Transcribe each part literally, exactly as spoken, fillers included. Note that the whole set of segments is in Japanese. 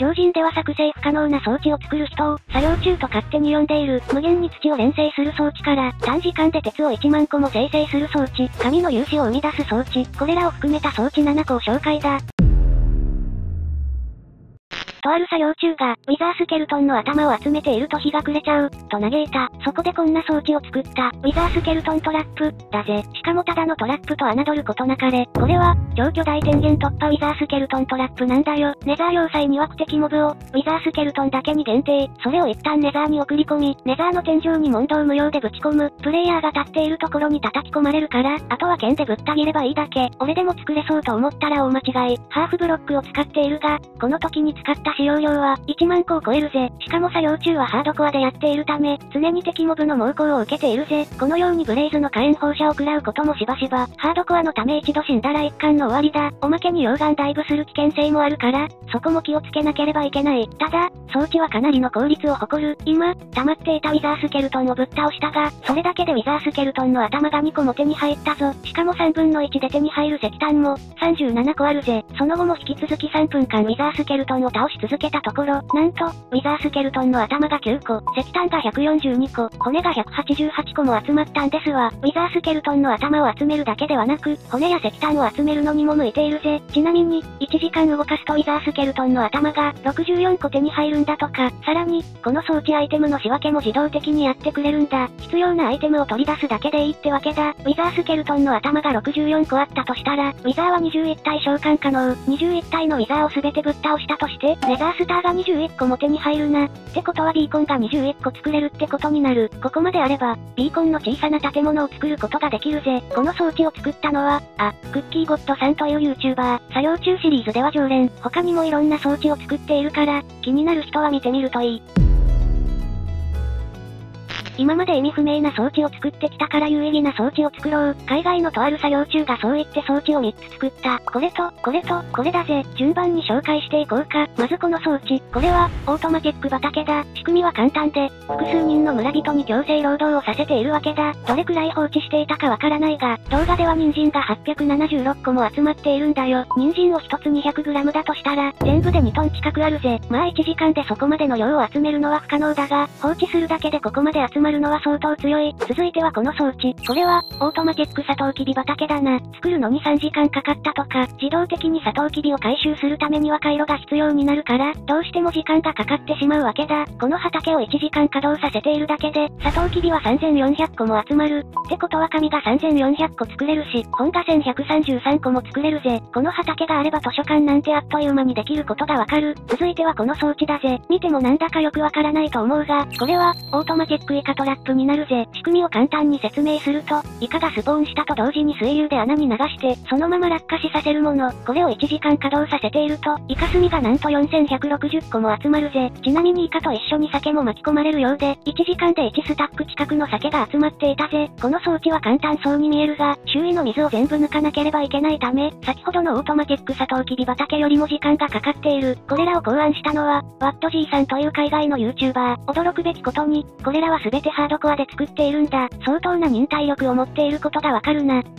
常人では作成不可能な装置を作る人を、作業中と勝手に呼んでいる、無限に土を連成する装置から、短時間で鉄をいちまんこも生成する装置、紙の粒子を生み出す装置、これらを含めた装置ななこを紹介だ。とある作業中が、ウィザースケルトンの頭を集めていると日が暮れちゃう、と嘆いた。そこでこんな装置を作った、ウィザースケルトントラップ、だぜ。しかもただのトラップと侮ることなかれ。これは、超巨大天元突破ウィザースケルトントラップなんだよ。ネザー要塞に枠的モブを、ウィザースケルトンだけに限定。それを一旦ネザーに送り込み、ネザーの天井に問答無用でぶち込む。プレイヤーが立っているところに叩き込まれるから、あとは剣でぶった切ればいいだけ。俺でも作れそうと思ったら大間違い。ハーフブロックを使っているが、この時に使った使用量は、いちまんこを超えるぜ。しかも作業中はハードコアでやっているため、常に敵モブの猛攻を受けているぜ。このようにブレイズの火炎放射を食らうこともしばしば、ハードコアのため一度死んだら一巻の終わりだ。おまけに溶岩ダイブする危険性もあるから、そこも気をつけなければいけない。ただ、装置はかなりの効率を誇る。今、溜まっていたウィザースケルトンをぶっ倒したが、それだけでウィザースケルトンの頭がにこも手に入ったぞ。しかもさんぶんのいちで手に入る石炭も、さんじゅうななこあるぜ。その後も引き続きさんぷんかんウィザースケルトンを倒し続けたところ、なんと、ウィザースケルトンの頭がきゅうこ、石炭がひゃくよんじゅうにこ、骨がひゃくはちじゅうはちこも集まったんですわ。ウィザースケルトンの頭を集めるだけではなく、骨や石炭を集めるのにも向いているぜ。ちなみに、いちじかん動かすとウィザースケルトンの頭がろくじゅうよんこ手に入るんだとか、さらに、この装置アイテムの仕分けも自動的にやってくれるんだ。必要なアイテムを取り出すだけでいいってわけだ。ウィザースケルトンの頭がろくじゅうよんこあったとしたら、ウィザーはにじゅういったい召喚可能。にじゅういったいのウィザーをすべてぶっ倒したとして、ネザースターがにじゅういっこも手に入るな。ってことはビーコンがにじゅういっこ作れるってことになる。ここまであれば、ビーコンの小さな建物を作ることができるぜ。この装置を作ったのは、あ、クッキーゴッドさんという YouTuber。作業中シリーズでは常連。他にもいろんな装置を作っているから、気になる人は見てみるといい。今まで意味不明な装置を作ってきたから有意義な装置を作ろう。海外のとある作業中がそう言って装置をみっつ作った。これと、これと、これだぜ。順番に紹介していこうか。まずこの装置。これは、オートマチック畑だ。仕組みは簡単で、複数人の村人に強制労働をさせているわけだ。どれくらい放置していたかわからないが、動画では人参がはっぴゃくななじゅうろっこも集まっているんだよ。人参をひとつ にひゃくグラム だとしたら、全部でにトン近くあるぜ。まあいちじかんでそこまでの量を集めるのは不可能だが、放置するだけでここまで集まるのは相当強い。続いてはこの装置。これは、オートマチックサトウキビ畑だな。作るのにさんじかんかかったとか、自動的にサトウキビを回収するためには回路が必要になるから、どうしても時間がかかってしまうわけだ。この畑をいちじかん稼働させているだけで、サトウキビはさんぜんよんひゃっこも集まる。ってことは紙がさんぜんよんひゃっこ作れるし、本がせんひゃくさんじゅうさんこも作れるぜ。この畑があれば図書館なんてあっという間にできることがわかる。続いてはこの装置だぜ。見てもなんだかよくわからないと思うが、これは、オートマチックイカトラップになるぜ。仕組みを簡単に説明すると、イカがスポーンしたと同時に水流で穴に流して、そのまま落下しさせるもの。これをいちじかん稼働させていると、イカスミがなんとよんせんひゃくろくじゅっこも集まるぜ。ちなみにイカと一緒に酒も巻き込まれるようで、いちじかんでいちスタック近くの酒が集まっていたぜ。この装置は簡単そうに見えるが、周囲の水を全部抜かなければいけないため、先ほどのオートマチックサトウキビ畑よりも時間がかかっている。これらを考案したのは、ワット G さんという海外の YouTuber。驚くべきことに、これらは全てハードコアで作っているんだ。相当な忍耐力を持っていることがわかるな。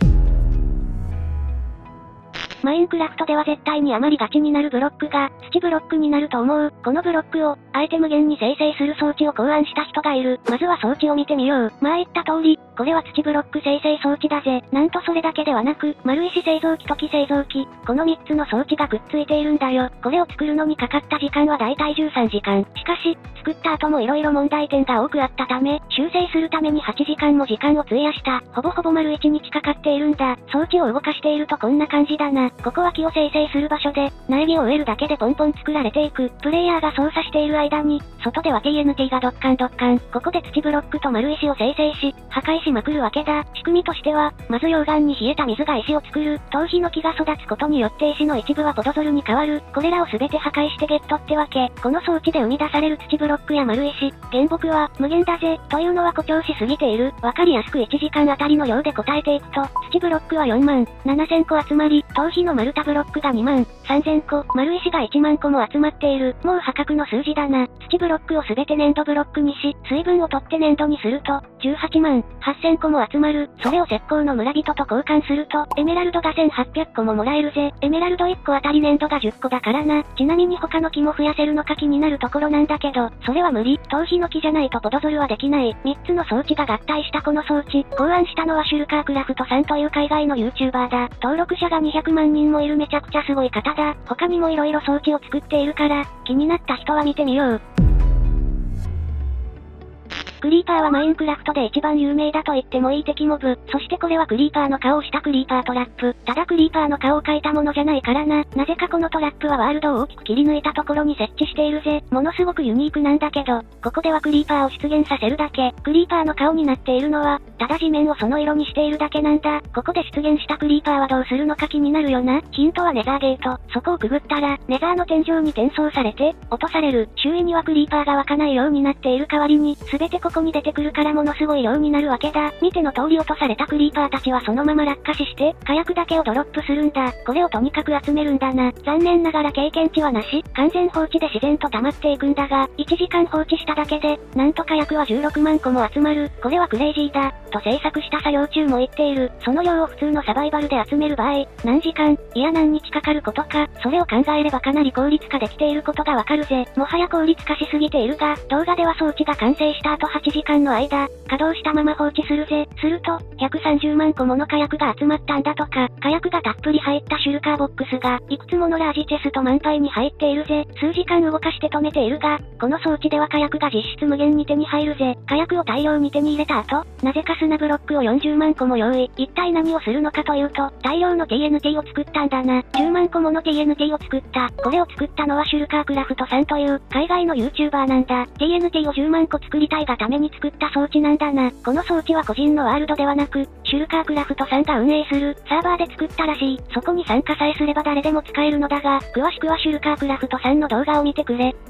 マインクラフトでは絶対に余りがちになるブロックが、土ブロックになると思う。このブロックを、アイテム源に生成する装置を考案した人がいる。まずは装置を見てみよう。まあ言った通り、これは土ブロック生成装置だぜ。なんとそれだけではなく、丸石製造機と木製造機、このみっつの装置がくっついているんだよ。これを作るのにかかった時間はだいたいじゅうさんじかん。しかし、作った後も色々問題点が多くあったため、修正するためにはちじかんも時間を費やした。ほぼほぼ丸いちにちかかっているんだ。装置を動かしているとこんな感じだな。ここは木を生成する場所で、苗木を植えるだけでポンポン作られていく。プレイヤーが操作している間に、外では ティーエヌティー がドッカンドッカン。ここで土ブロックと丸石を生成し、破壊しまくるわけだ。仕組みとしては、まず溶岩に冷えた水が石を作る。頭皮の木が育つことによって石の一部はポドゾルに変わる。これらを全て破壊してゲットってわけ。この装置で生み出される土ブロックや丸石、原木は無限だぜ。というのは誇張しすぎている。わかりやすくいちじかんあたりの量で答えていくと、土ブロックはよんまんななせんこ集まり、頭皮の丸太ブロックがにまんさんぜんこ、丸石がいちまんこも集まっている。もう破格の数字だな。土ブロックをすべて粘土ブロックにし、水分を取って粘土にすると、じゅうはちまんはっせんこも集まる。それを石膏の村人と交換すると、エメラルドがせんはっぴゃっこももらえるぜ。エメラルドいっこあたり粘土がじゅっこだからな。ちなみに他の木も増やせるのか気になるところなんだけど、それは無理。頭皮の木じゃないとポドゾルはできない。みっつの装置が合体したこの装置、考案したのはシュルカークラフトさんという海外の YouTuber だ。登録者がにひゃくまんにんもいるめちゃくちゃすごい方だ。他にも色々装置を作っているから、気になった人は見てみよう。クリーパーはマインクラフトで一番有名だと言ってもいい敵モブ。そしてこれはクリーパーの顔をしたクリーパートラップ。ただクリーパーの顔を描いたものじゃないからな。なぜかこのトラップはワールドを大きく切り抜いたところに設置しているぜ。ものすごくユニークなんだけど、ここではクリーパーを出現させるだけ。クリーパーの顔になっているのは、ただ地面をその色にしているだけなんだ。ここで出現したクリーパーはどうするのか気になるよな。ヒントはネザーゲート。そこをくぐったら、ネザーの天井に転送されて、落とされる。周囲にはクリーパーが湧かないようになっている代わりに、すべてここに出てくるからものすごい量になるわけだ。見ての通り落とされたクリーパーたちはそのまま落下死して、火薬だけをドロップするんだ。これをとにかく集めるんだな。残念ながら経験値はなし。完全放置で自然と溜まっていくんだが、いちじかん放置しただけで、なんと火薬はじゅうろくまんこも集まる。これはクレイジーだ。と制作した作業中も言っている。その量を普通のサバイバルで集める場合、何時間、いや何日かかることか、それを考えればかなり効率化できていることがわかるぜ。もはや効率化しすぎているが、動画では装置が完成した後はちじかんの間、稼働したまま放置するぜ。すると、ひゃくさんじゅうまんこもの火薬が集まったんだとか、火薬がたっぷり入ったシュルカーボックスが、いくつものラージチェスト満杯に入っているぜ。数時間動かして止めているが、この装置では火薬が実質無限に手に入るぜ。火薬を大量に手に入れた後、なぜか砂ブロックをよんじゅうまんこも用意。一体何をするのかというと、大量の ティーエヌティー を作ったんだな。じゅうまんこもの ティーエヌティー を作った。これを作ったのはシュルカークラフトさんという、海外の YouTuber なんだ。ティーエヌティー をじゅうまんこ作りたいがために作った装置なんだな。この装置は個人のワールドではなく、シュルカークラフトさんが運営する、サーバーで作ったらしい。そこに参加さえすれば誰でも使えるのだが、詳しくはシュルカークラフトさんの動画を見てくれ。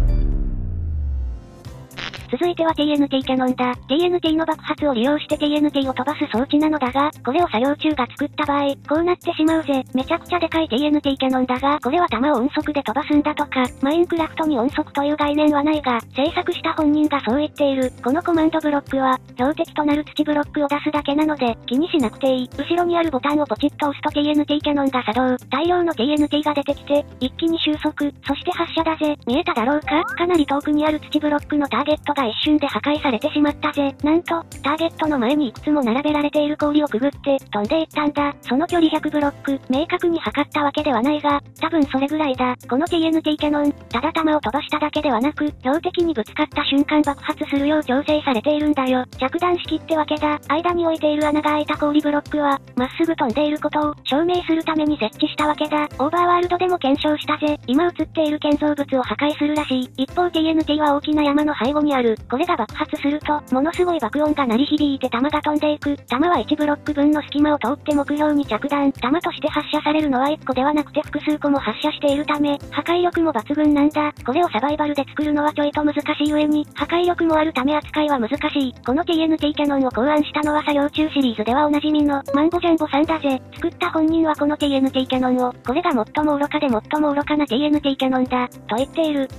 続いては ティーエヌティー キャノンだ。ティーエヌティー の爆発を利用して ティーエヌティー を飛ばす装置なのだが、これを作業中が作った場合、こうなってしまうぜ。めちゃくちゃでかい ティーエヌティー キャノンだが、これは弾を音速で飛ばすんだとか、マインクラフトに音速という概念はないが、制作した本人がそう言っている。このコマンドブロックは、標的となる土ブロックを出すだけなので、気にしなくていい。後ろにあるボタンをポチッと押すと ティーエヌティー キャノンが作動。大量の ティーエヌティー が出てきて、一気に収束、そして発射だぜ。見えただろうか？かなり遠くにある土ブロックのターゲットが一瞬で破壊されてしまったぜ。なんと、ターゲットの前にいくつも並べられている氷をくぐって、飛んでいったんだ。その距離ひゃくブロック、明確に測ったわけではないが、多分それぐらいだ。この ティーエヌティー キャノン、ただ弾を飛ばしただけではなく、標的にぶつかった瞬間爆発するよう調整されているんだよ。着弾式ってわけだ。間に置いている穴が開いた氷ブロックは、まっすぐ飛んでいることを証明するために設置したわけだ。オーバーワールドでも検証したぜ。今映っている建造物を破壊するらしい。一方 ティーエヌティー は大きな山の背後にある。これが爆発すると、ものすごい爆音が鳴り響いて弾が飛んでいく。弾はいちブロック分の隙間を通って目標に着弾。弾として発射されるのはいっこではなくて複数個も発射しているため、破壊力も抜群なんだ。これをサバイバルで作るのはちょいと難しい上に、破壊力もあるため扱いは難しい。この ティーエヌティー キャノンを考案したのは作業中シリーズではおなじみのマンボジャンボさんだぜ。作った本人はこの ティーエヌティー キャノンを、これが最も愚かで最も愚かな ティーエヌティー キャノンだ、と言っている。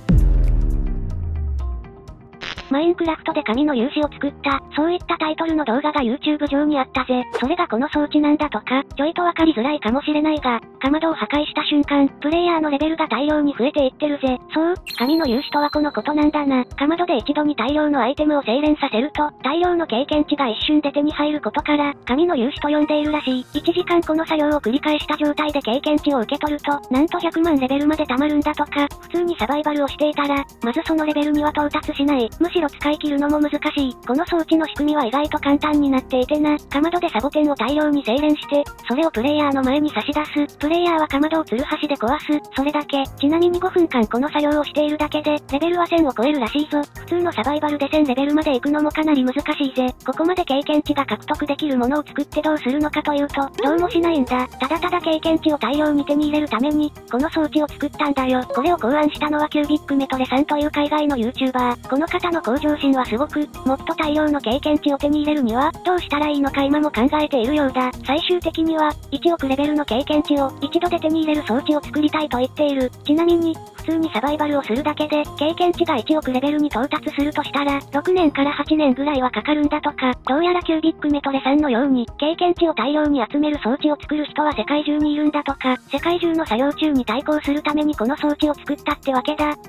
マインクラフトで紙の勇姿を作った、そういったタイトルの動画が YouTube 上にあったぜ。それがこの装置なんだとか、ちょいとわかりづらいかもしれないが、かまどを破壊した瞬間、プレイヤーのレベルが大量に増えていってるぜ。そう、紙の勇姿とはこのことなんだな。かまどで一度に大量のアイテムを精錬させると、大量の経験値が一瞬で手に入ることから、紙の勇姿と呼んでいるらしい。いちじかんこの作業を繰り返した状態で経験値を受け取ると、なんとひゃくまんレベルまで貯まるんだとか、普通にサバイバルをしていたら、まずそのレベルには到達しない。むしろ使い切るのも難しい。この装置の仕組みは意外と簡単になっていてな。かまどでサボテンを大量に精錬して、それをプレイヤーの前に差し出す。プレイヤーはかまどをツルハシで壊す。それだけ。ちなみにごふんかんこの作業をしているだけで、レベルはせんを超えるらしいぞ。普通のサバイバルでせんレベルまで行くのもかなり難しいぜ。ここまで経験値が獲得できるものを作ってどうするのかというと、どうもしないんだ。ただただ経験値を大量に手に入れるために、この装置を作ったんだよ。これを考案したのはキュービックメトレさんという海外の YouTuber。この方の向上心はすごく、もっと大量の経験値を手に入れるには、どうしたらいいのか今も考えているようだ。最終的には、いちおくレベルの経験値を一度で手に入れる装置を作りたいと言っている。ちなみに、普通にサバイバルをするだけで、経験値がいちおくレベルに到達するとしたら、ろくねんからはちねんぐらいはかかるんだとか、どうやらキュービックメトレさんのように、経験値を大量に集める装置を作る人は世界中にいるんだとか、世界中の作業中に対抗するためにこの装置を作ったってわけだ。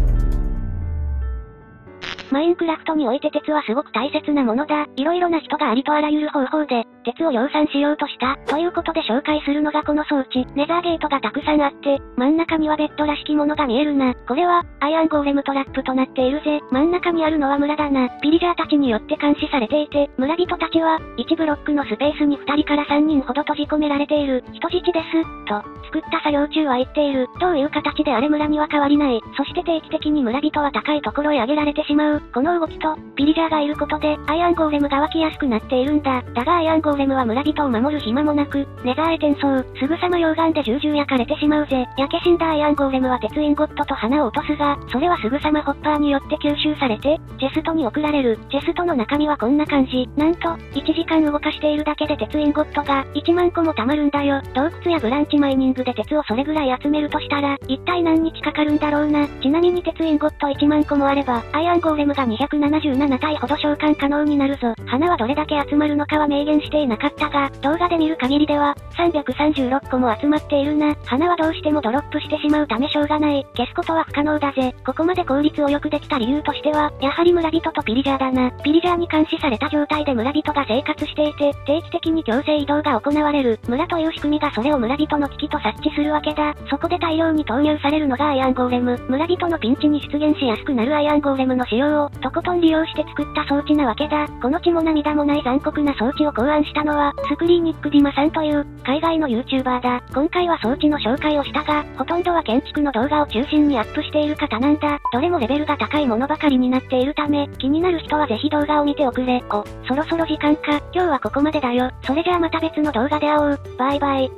マインクラフトにおいて鉄はすごく大切なものだ。いろいろな人がありとあらゆる方法で、鉄を量産しようとした。ということで紹介するのがこの装置。ネザーゲートがたくさんあって、真ん中にはベッドらしきものが見えるな。これは、アイアンゴーレムトラップとなっているぜ。真ん中にあるのは村だな。ピリジャーたちによって監視されていて、村人たちは、いちブロックのスペースにふたりからさんにんほど閉じ込められている。人質です。と、作った作業中は言っている。どういう形であれ村には変わりない。そして定期的に村人は高いところへ上げられてしまう。この動きと、ピリジャーがいることで、アイアンゴーレムが湧きやすくなっているんだ。だがアイアンゴーレムは村人を守る暇もなく、ネザーへ転送。すぐさま溶岩で重々焼かれてしまうぜ。焼け死んだアイアンゴーレムは鉄インゴットと花を落とすが、それはすぐさまホッパーによって吸収されて、チェストに送られる。チェストの中身はこんな感じ。なんと、いちじかん動かしているだけで鉄インゴットがいちまんこも貯まるんだよ。洞窟やブランチマイニングで鉄をそれぐらい集めるとしたら、一体何日かかるんだろうな。ちなみに鉄インゴットいちまんこもあれば、アイアンゴーレムがにひゃくななじゅうななたいほど召喚可能になるぞ。花はどれだけ集まるのかは明言していなかったが、動画で見る限りでは、さんびゃくさんじゅうろっこも集まっているな。花はどうしてもドロップしてしまうためしょうがない。消すことは不可能だぜ。ここまで効率をよくできた理由としては、やはり村人とピリジャーだな。ピリジャーに監視された状態で村人が生活していて、定期的に強制移動が行われる。村という仕組みがそれを村人の危機と察知するわけだ。そこで大量に投入されるのがアイアンゴーレム。村人のピンチに出現しやすくなるアイアンゴーレムの使用を、とことん利用して作った装置なわけだ。この血も涙もない残酷な装置を考案したのは、スクリーニックディマさんという、海外の YouTuber だ。今回は装置の紹介をしたが、ほとんどは建築の動画を中心にアップしている方なんだ。どれもレベルが高いものばかりになっているため、気になる人はぜひ動画を見ておくれ。お、そろそろ時間か。今日はここまでだよ。それじゃあまた別の動画で会おう。バイバイ。